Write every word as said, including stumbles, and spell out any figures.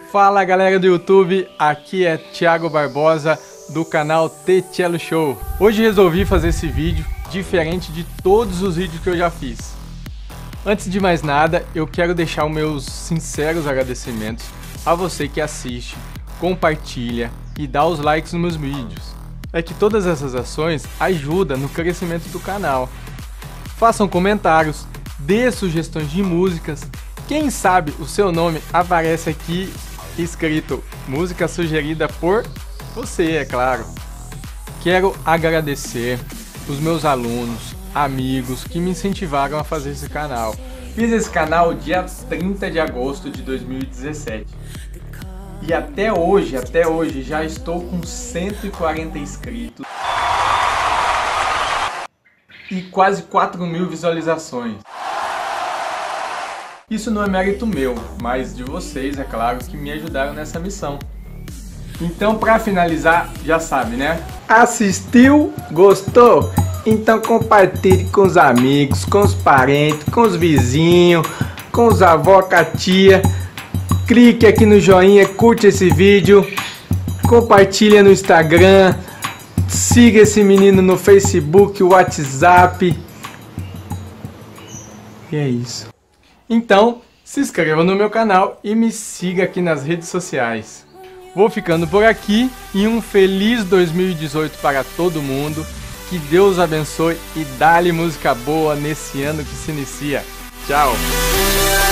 Fala galera do YouTube, aqui é Thiago Barbosa do canal The Cello Show. Hoje resolvi fazer esse vídeo diferente de todos os vídeos que eu já fiz. Antes de mais nada, eu quero deixar os meus sinceros agradecimentos a você que assiste, compartilha e dá os likes nos meus vídeos. É que todas essas ações ajudam no crescimento do canal. Façam comentários, dê sugestões de músicas. Quem sabe o seu nome aparece aqui escrito música sugerida por você, é claro. Quero agradecer os meus alunos, amigos que me incentivaram a fazer esse canal. Fiz esse canal dia trinta de agosto de dois mil e dezessete. E até hoje, até hoje já estou com cento e quarenta inscritos e quase quatro mil visualizações. Isso não é mérito meu, mas de vocês, é claro, que me ajudaram nessa missão. Então, para finalizar, já sabe, né? Assistiu? Gostou? Então compartilhe com os amigos, com os parentes, com os vizinhos, com os avós, com a tia. Clique aqui no joinha, curte esse vídeo, compartilha no Instagram, siga esse menino no Facebook, WhatsApp. E é isso. Então, se inscreva no meu canal e me siga aqui nas redes sociais. Vou ficando por aqui e um feliz dois mil e dezoito para todo mundo. Que Deus abençoe e dá-lhe música boa nesse ano que se inicia. Tchau!